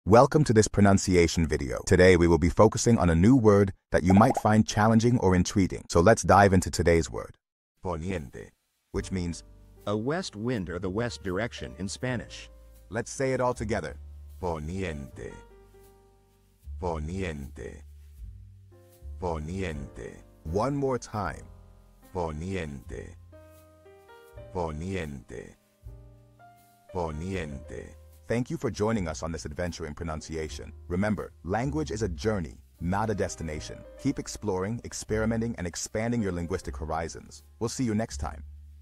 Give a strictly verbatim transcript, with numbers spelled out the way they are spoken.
Welcome to this pronunciation video. Today we will be focusing on a new word that you might find challenging or intriguing. So let's dive into today's word. Poniente, which means a west wind or the west direction in Spanish. Let's say it all together. Poniente. Poniente. Poniente. One more time. Poniente. Poniente. Poniente. Thank you for joining us on this adventure in pronunciation. Remember, language is a journey, not a destination. Keep exploring, experimenting, and expanding your linguistic horizons. We'll see you next time.